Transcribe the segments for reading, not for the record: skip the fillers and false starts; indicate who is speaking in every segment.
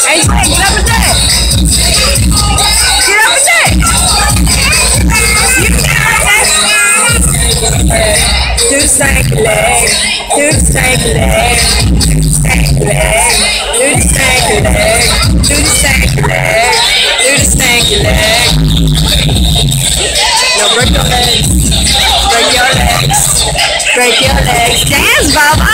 Speaker 1: AJ, get up with that. Get up with that. Do the stanky leg. Do the stanky leg. Stanky leg. Do the stanky leg. Do the stanky leg. Do the stanky leg. Now break your legs. Break your legs. Break your legs. Dance, Baba.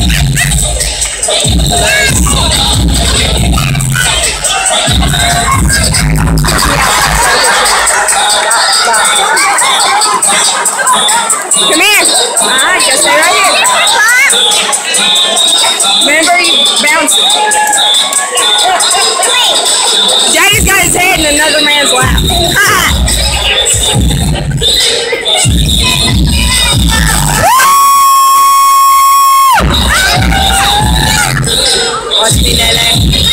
Speaker 1: Come here. Alright, just stay right here. Remember, you bounce it. Daddy's got his head in another man's lap. Watch me, Nene.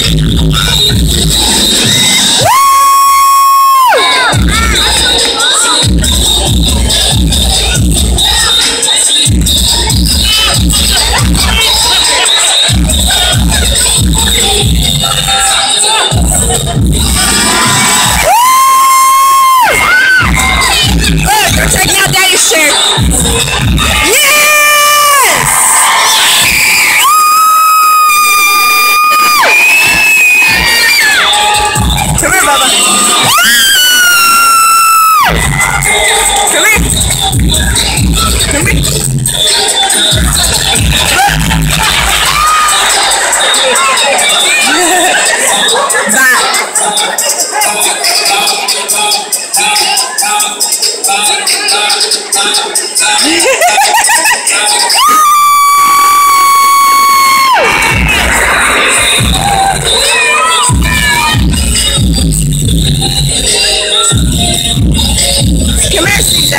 Speaker 1: We're taking out Daddy's shirt. Yes! Come here, Bubba. Come here. Come here. Bye. Come here, CJ.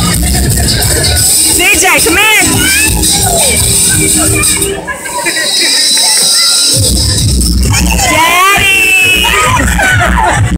Speaker 1: CJ, come in.